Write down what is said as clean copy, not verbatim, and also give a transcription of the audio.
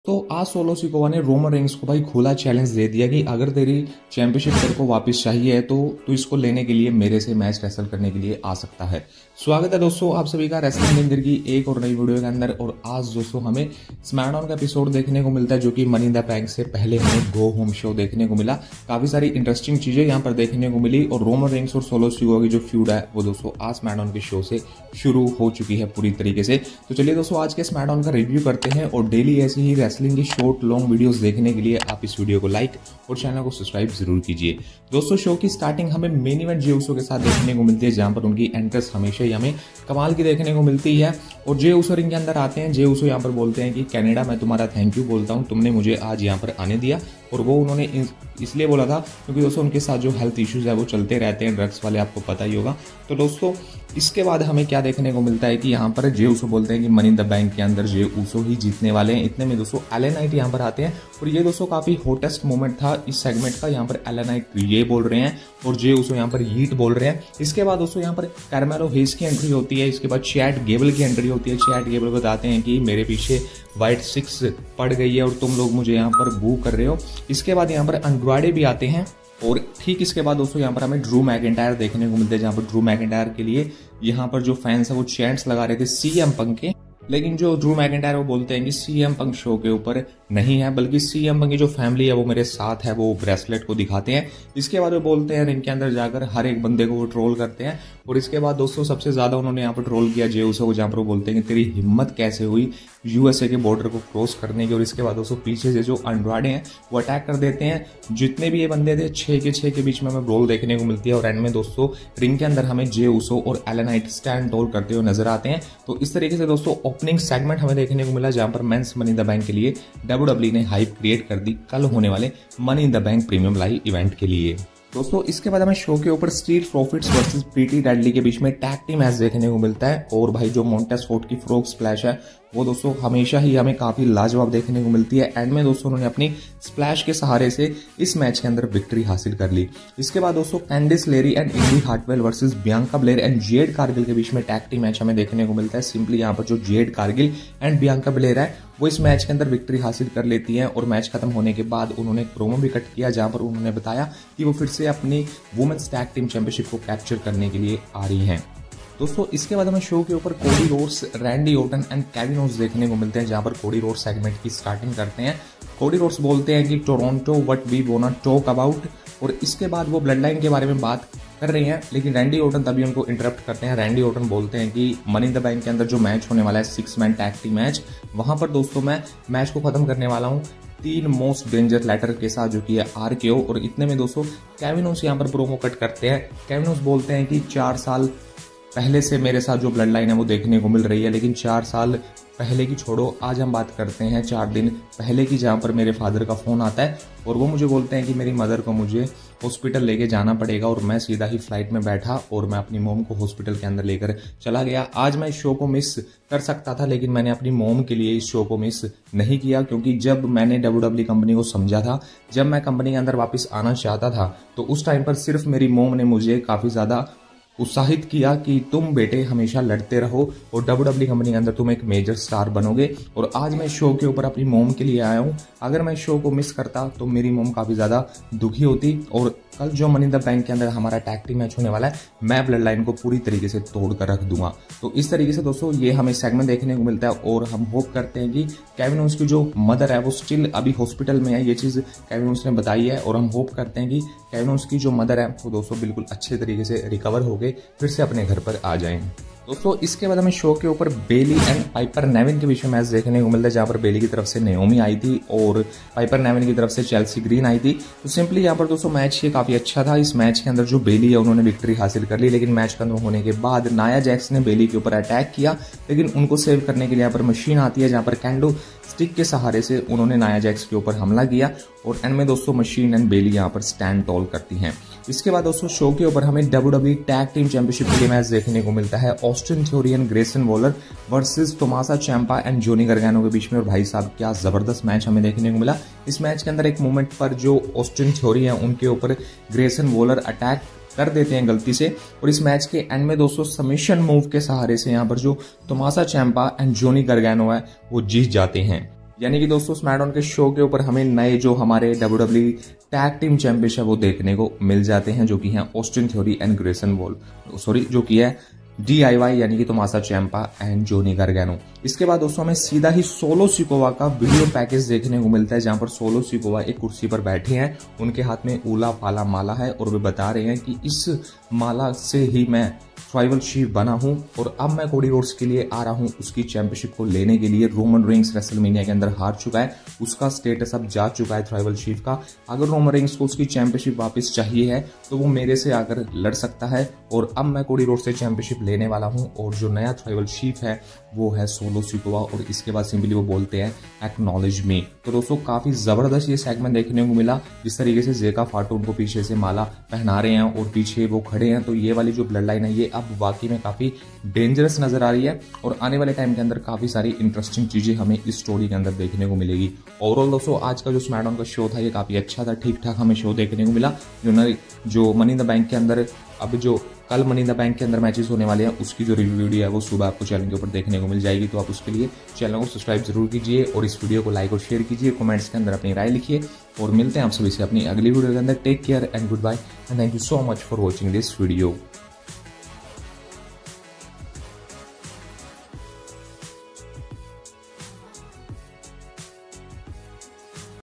तो आज Solo Sikoa ने रोमन रेंस को भाई खुला चैलेंज दे दिया कि अगर तेरी चैंपियनशिप तेरे को वापस चाहिए है तो तू इसको लेने के लिए मेरे से मैच रेसल करने के लिए आ सकता है। स्वागत है दोस्तों आप सभी का रेसलिंग मंदिर की एक और नई वीडियो के अंदर। और आज दोस्तों हमें स्मैकडाउन का एपिसोड देखने को मिलता है जो कि मनी इन द बैंक से पहले हमें गो होम शो देखने को मिला। काफी सारी इंटरेस्टिंग चीजें यहाँ पर देखने को मिली और रोमन रेंस और सोलो सिकोवा की जो फ्यूड है वो दोस्तों आज स्मैकडाउन के शो से शुरू हो चुकी है पूरी तरीके से। तो चलिए दोस्तों आज के स्मैकडाउन का रिव्यू करते हैं और डेली ऐसी ही रेसलिंग की शॉर्ट लॉन्ग वीडियोस देखने के लिए आप इस वीडियो को लाइक और चैनल को सब्सक्राइब जरूर कीजिए। दोस्तों शो की स्टार्टिंग हमें मेन इवेंट जे उसो के साथ देखने को मिलती है जहां पर उनकी एंट्रेंस हमेशा ही हमें कमाल की देखने को मिलती है। और जे उसो रिंग के अंदर आते हैं। जे उसो यहाँ पर बोलते हैं कि कनाडा मैं तुम्हारा थैंक यू बोलता हूँ, तुमने मुझे आज यहाँ पर आने दिया। और वो उन्होंने इसलिए बोला था क्योंकि दोस्तों उनके साथ जो हेल्थ इश्यूज है वो चलते रहते हैं, ड्रग्स वाले आपको पता ही होगा। तो दोस्तों इसके बाद हमें क्या देखने को मिलता है कि यहाँ पर जे उसो बोलते हैं कि मनी इन द बैंक के अंदर जे उसो ही जीतने वाले हैं। इतने में दोस्तों एल ए नाइट यहाँ पर आते हैं और ये दोस्तों काफी हॉटेस्ट मोमेंट था इस सेगमेंट का। यहाँ पर एल ए नाइट ये बोल रहे हैं और जे उसो यहाँ पर यीट बोल रहे हैं। इसके बाद दोस्तों यहाँ पर कार्मेलो हेज की एंट्री होती है। इसके बाद चैट गेबल की एंट्री होती है। चैट गेबल बताते हैं कि मेरे पीछे व्हाइट 6 पड़ गई है और तुम लोग मुझे यहाँ पर बू कर रहे हो। इसके बाद यहाँ पर अंड्राडे भी आते हैं और ठीक इसके बाद दोस्तों यहाँ पर हमें ड्रू मैकिंटायर देखने को मिलते हैं जहाँ पर ड्रू मैकिंटायर के लिए यहाँ पर जो फैंस है वो चैंट्स लगा रहे थे सीएम पंक के। लेकिन जो ड्रू मैकिंटायर वो बोलते हैं कि सीएम पंक शो के ऊपर नहीं है बल्कि सीएम पंक की जो फैमिली है वो मेरे साथ है, वो ब्रेसलेट को दिखाते हैं। इसके बाद वो बोलते हैं रिंग के अंदर जाकर हर एक बंदे को वो ट्रोल करते हैं। और इसके बाद दोस्तों सबसे ज्यादा उन्होंने यहाँ पर ट्रोल किया जे उसो को जहाँ पर वो बोलते हैं कि तेरी हिम्मत कैसे हुई यूएसए के बॉर्डर को क्रॉस करने की। और इसके बाद दोस्तों पीछे से जो अंड्राडे हैं वो अटैक कर देते हैं। जितने भी ये बंदे थे 6 के बीच में हमें ब्रोल देखने को मिलती है और एंड में दोस्तों रिंग के अंदर हमें जे उसो और L A Knight stand tall करते हुए नजर आते हैं। तो इस तरीके से दोस्तों ओपनिंग सेगमेंट हमें देखने को मिला जहां पर men's money in the bank के लिए डब्ल्यूडब्ल्यूई ने हाइप क्रिएट कर दी कल होने वाले money in the bank premium live event के लिए। दोस्तों इसके बाद हमें शो के ऊपर Street Profits versus Pretty Deadly के बीच में टैग टीम मैच देखने को मिलता है। और भाई जो मोंटेस फोर्ड की फ्रॉग स्प्लैश है वो दोस्तों हमेशा ही हमें काफी लाजवाब देखने को मिलती है। एंड में दोस्तों उन्होंने अपनी स्प्लैश के सहारे से इस मैच के अंदर विक्ट्री हासिल कर ली। इसके बाद दोस्तों Candice LeRae and Indi Hartwell versus Bianca Belair and Jade Cargill के बीच में टैग टीम मैच हमें देखने को मिलता है। सिंपली यहाँ पर जो Jade Cargill and Bianca Belair है वो इस मैच के अंदर विक्ट्री हासिल कर लेती है। और मैच खत्म होने के बाद उन्होंने प्रोमो भी कट किया जहां पर उन्होंने बताया कि वो फिर से अपनी वुमेन्स टैग टीम चैंपियनशिप को कैप्चर करने के लिए आ रही हैं। दोस्तों इसके बाद हमें शो के ऊपर Cody Rhodes, Randy Orton and Kevin Owens देखने को मिलते हैं जहां पर कोडी रोड्स सेगमेंट की स्टार्टिंग करते हैं। कोडी रोड्स बोलते हैं कि Toronto what we wanna talk about. और इसके बाद वो ब्लड लाइन के बारे में बात कर रही हैं लेकिन रैंडी ऑर्टन तभी उनको इंटरप्ट करते हैं। रैंडी ऑर्टन बोलते हैं कि मनी इन द बैंक के अंदर जो मैच होने वाला है 6 मैन टैग टीम मैच, वहां पर दोस्तों मैं मैच को खत्म करने वाला हूं 3 मोस्ट डेंजर लेटर के साथ जो कि है RKO। और इतने में दोस्तों केविन ओव्स यहाँ पर प्रोमो कट करते हैं। केविन ओव्स बोलते हैं कि 4 साल पहले से मेरे साथ जो ब्लड लाइन है वो देखने को मिल रही है, लेकिन 4 साल पहले की छोड़ो, आज हम बात करते हैं 4 दिन पहले की जहाँ पर मेरे फादर का फोन आता है और वो मुझे बोलते हैं कि मेरी मदर को मुझे हॉस्पिटल लेके जाना पड़ेगा। और मैं सीधा ही फ्लाइट में बैठा और मैं अपनी मोम को हॉस्पिटल के अंदर लेकर चला गया। आज मैं इस शो को मिस कर सकता था लेकिन मैंने अपनी मोम के लिए इस शो को मिस नहीं किया क्योंकि जब मैंने डब्ल्यूडब्ल्यूई कंपनी को समझा था, जब मैं कंपनी के अंदर वापस आना चाहता था तो उस टाइम पर सिर्फ मेरी मोम ने मुझे काफी ज्यादा उत्साहित किया कि तुम बेटे हमेशा लड़ते रहो और डब्ल्यूडब्ल्यूई कंपनी के अंदर तुम एक मेजर स्टार बनोगे। और आज मैं शो के ऊपर अपनी मोम के लिए आया हूं। अगर मैं शो को मिस करता तो मेरी मोम काफी ज्यादा दुखी होती। और कल जो मनी इन द बैंक के अंदर हमारा टैग टीम मैच होने वाला है मैं ब्लड लाइन को पूरी तरीके से तोड़ कर रख दूंगा। तो इस तरीके से दोस्तों ये हमें सेगमेंट देखने को मिलता है और हम होप करते हैं कि केविन ओव्स की जो मदर है वो स्टिल अभी हॉस्पिटल में है, ये चीज केविन ओव्स ने बताई है। और हम होप करते हैं कि केविन ओव्स की जो मदर है वो दोस्तों बिल्कुल अच्छे तरीके से रिकवर हो गए, फिर से अपने घर पर आ जाएं। दोस्तों इसके बाद हमें शो के ऊपर बेली एंड पाइपर नेविन के बीच में मैच देखने को मिलता है जहां पर बेली की तरफ से नेओमी आई थी और पाइपर नेविन की तरफ से चेल्सी ग्रीन आई थी। तो सिंपली यहाँ पर दोस्तों मैच ये काफी अच्छा था। इस मैच के अंदर जो बेली है उन्होंने विक्ट्री हासिल कर ली लेकिन मैच खत्म होने के बाद नाया जैक्स ने बेली के ऊपर अटैक किया लेकिन उनको सेव करने के लिए यहाँ पर मशीन आती है जहां पर कैंडो स्टिक के सहारे से उन्होंने नाया जैक्स के ऊपर हमला किया और एंड में दोस्तों मशीन एंड बेली यहाँ पर स्टैंड टॉल करती हैं। इसके बाद दोस्तों शो के ऊपर हमें डब्ल्यूडब्ल्यूई टैग टीम चैंपियनशिप के लिए मैच देखने को मिलता है। Austin Theory and Grayson Waller versus Tommaso Ciampa and Johnny Gargano के बीच में। और भाई साहब क्या जबरदस्त मैच हमें देखने को मिला। इस मैच के अंदर एक मोमेंट पर जो ऑस्टिन थ्योरी है उनके ऊपर ग्रेसन वॉलर अटैक कर देते हैं गलती से और इस मैच के एंड में दोस्तों सबमिशन मूव के सहारे से यहाँ पर जो टोमासा चैंपा एंड जोनी गार्गानो है वो जीत जाते हैं। यानी कि दोस्तों स्मैकडाउन के शो के ऊपर हमें नए जो हमारे WWE टैग टीम चैंपियनशिप वो देखने को मिल जाते हैं, जो कि हैं Austin Theory and Grayson Waller, जो कि है DIY यानी कि तोमासा चिएम्पा एंड जोनी गार्गानो। इसके बाद दोस्तों हमें सीधा ही सोलो सिकोवा का वीडियो पैकेज देखने को मिलता है, जहां पर सोलो सिकोवा एक कुर्सी पर बैठे हैं, उनके हाथ में ऊला फाला माला है और वे बता रहे हैं कि इस माला से ही मैं ट्राइबल चीफ बना हूं और अब मैं कोडी रोड्स के लिए आ रहा हूं उसकी चैंपियनशिप को लेने के लिए। रोमन रेंस रेसलमेनिया के अंदर हार चुका है, उसका स्टेटस अब जा चुका है ट्राइबल चीफ का। अगर रोमन रेंस को उसकी चैंपियनशिप वापस चाहिए है तो वो मेरे से आकर लड़ सकता है और अब मैं कोडी रोड्स से चैंपियनशिप लेने वाला हूं। और जो नया ट्राइबल चीफ है वो है सोलो सिकोवा और इसके बाद सिंपली वो बोलते हैं एक्नॉलेज मी। तो दोस्तों काफी जबरदस्त ये सेगमेंट देखने को मिला, जिस तरीके से जेका फाटो उनको पीछे से माला पहना रहे हैं और पीछे वो खड़े हैं। तो ये वाली जो ब्लड लाइन है ये अब वाकई में काफी डेंजरस नजर आ रही है और आने वाले टाइम के अंदर काफी सारी इंटरेस्टिंग चीजें हमें इस स्टोरी के अंदर देखने को मिलेगी। ओवरऑल दोस्तों आज का जो स्मैकडाउन का शो था ये काफी अच्छा था, ठीक ठाक हमें शो देखने को मिला। जो मनी इन द बैंक के अंदर अब जो कल मनी इन द बैंक के अंदर मैचेस होने वाले हैं उसकी जो रिव्यू वीडियो है वो सुबह आपको चैनल के ऊपर देखने को मिल जाएगी। तो आप उसके लिए चैनल को सब्सक्राइब जरूर कीजिए और इस वीडियो को लाइक और शेयर कीजिए, कमेंट्स के अंदर अपनी राय लिखिए और मिलते हैं आप सभी से अपनी अगली वीडियो के अंदर। Take care and good bye and thank you so much for watching this video.